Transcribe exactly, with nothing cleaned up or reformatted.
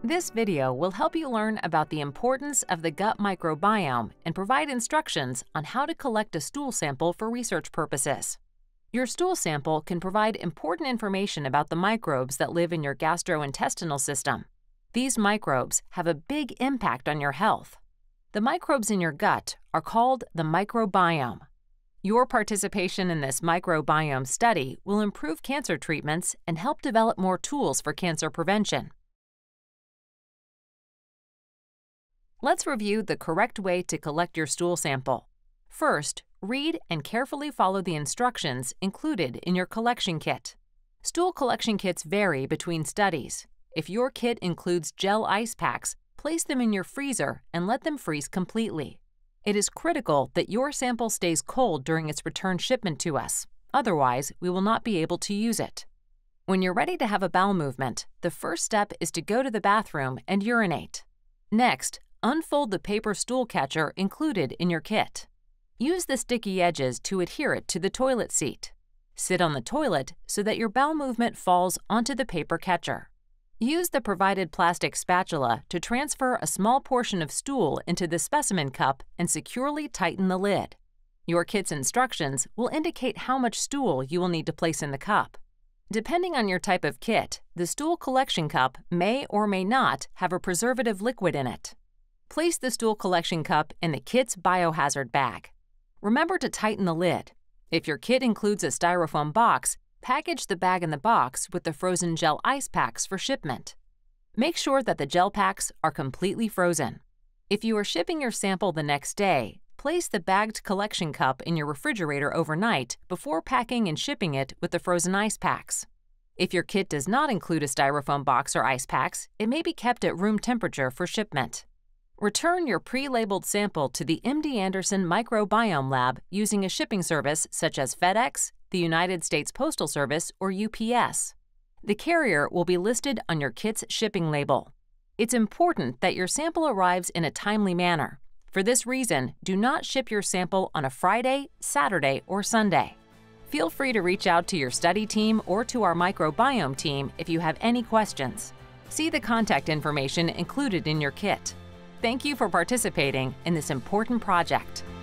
This video will help you learn about the importance of the gut microbiome and provide instructions on how to collect a stool sample for research purposes. Your stool sample can provide important information about the microbes that live in your gastrointestinal system. These microbes have a big impact on your health. The microbes in your gut are called the microbiome. Your participation in this microbiome study will improve cancer treatments and help develop more tools for cancer prevention. Let's review the correct way to collect your stool sample. First, read and carefully follow the instructions included in your collection kit. Stool collection kits vary between studies. If your kit includes gel ice packs, place them in your freezer and let them freeze completely. It is critical that your sample stays cold during its return shipment to us. Otherwise, we will not be able to use it. When you're ready to have a bowel movement, the first step is to go to the bathroom and urinate. Next, unfold the paper stool catcher included in your kit. Use the sticky edges to adhere it to the toilet seat. Sit on the toilet so that your bowel movement falls onto the paper catcher. Use the provided plastic spatula to transfer a small portion of stool into the specimen cup and securely tighten the lid. Your kit's instructions will indicate how much stool you will need to place in the cup. Depending on your type of kit, the stool collection cup may or may not have a preservative liquid in it. Place the stool collection cup in the kit's biohazard bag. Remember to tighten the lid. If your kit includes a styrofoam box, package the bag in the box with the frozen gel ice packs for shipment. Make sure that the gel packs are completely frozen. If you are shipping your sample the next day, place the bagged collection cup in your refrigerator overnight before packing and shipping it with the frozen ice packs. If your kit does not include a styrofoam box or ice packs, it may be kept at room temperature for shipment. Return your pre-labeled sample to the M D Anderson Microbiome Lab using a shipping service such as FedEx, the United States Postal Service, or U P S. The carrier will be listed on your kit's shipping label. It's important that your sample arrives in a timely manner. For this reason, do not ship your sample on a Friday, Saturday, or Sunday. Feel free to reach out to your study team or to our microbiome team if you have any questions. See the contact information included in your kit. Thank you for participating in this important project.